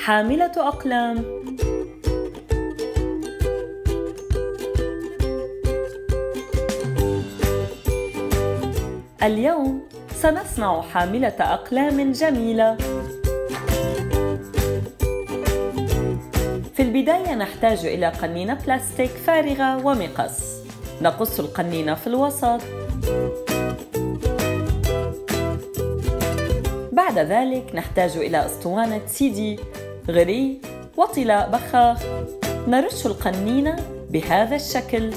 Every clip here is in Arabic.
حاملة أقلام. اليوم سنصنع حاملة أقلام جميلة. في البداية نحتاج إلى قنينة بلاستيك فارغة ومقص. نقص القنينة في الوسط. بعد ذلك نحتاج إلى أسطوانة CD، غري وطلاء بخاخ. نرش القنينة بهذا الشكل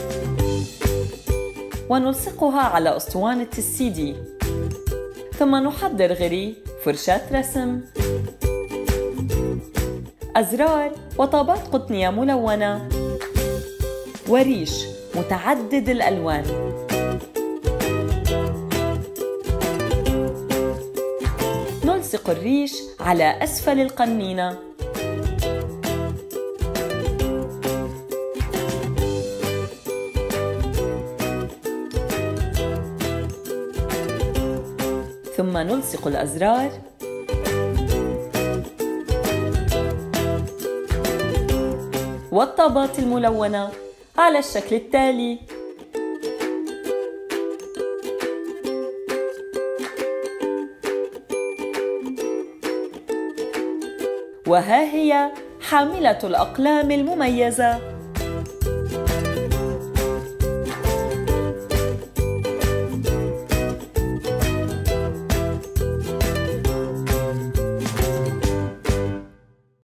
ونلصقها على أسطوانة CD، ثم نحضر غري، فرشاة رسم، أزرار وطابات قطنية ملونة وريش متعدد الألوان. نلصق الريش على أسفل القنينة. ثم نلصق الأزرار والطابات الملونة على الشكل التالي. وها هي حاملة الأقلام المميزة.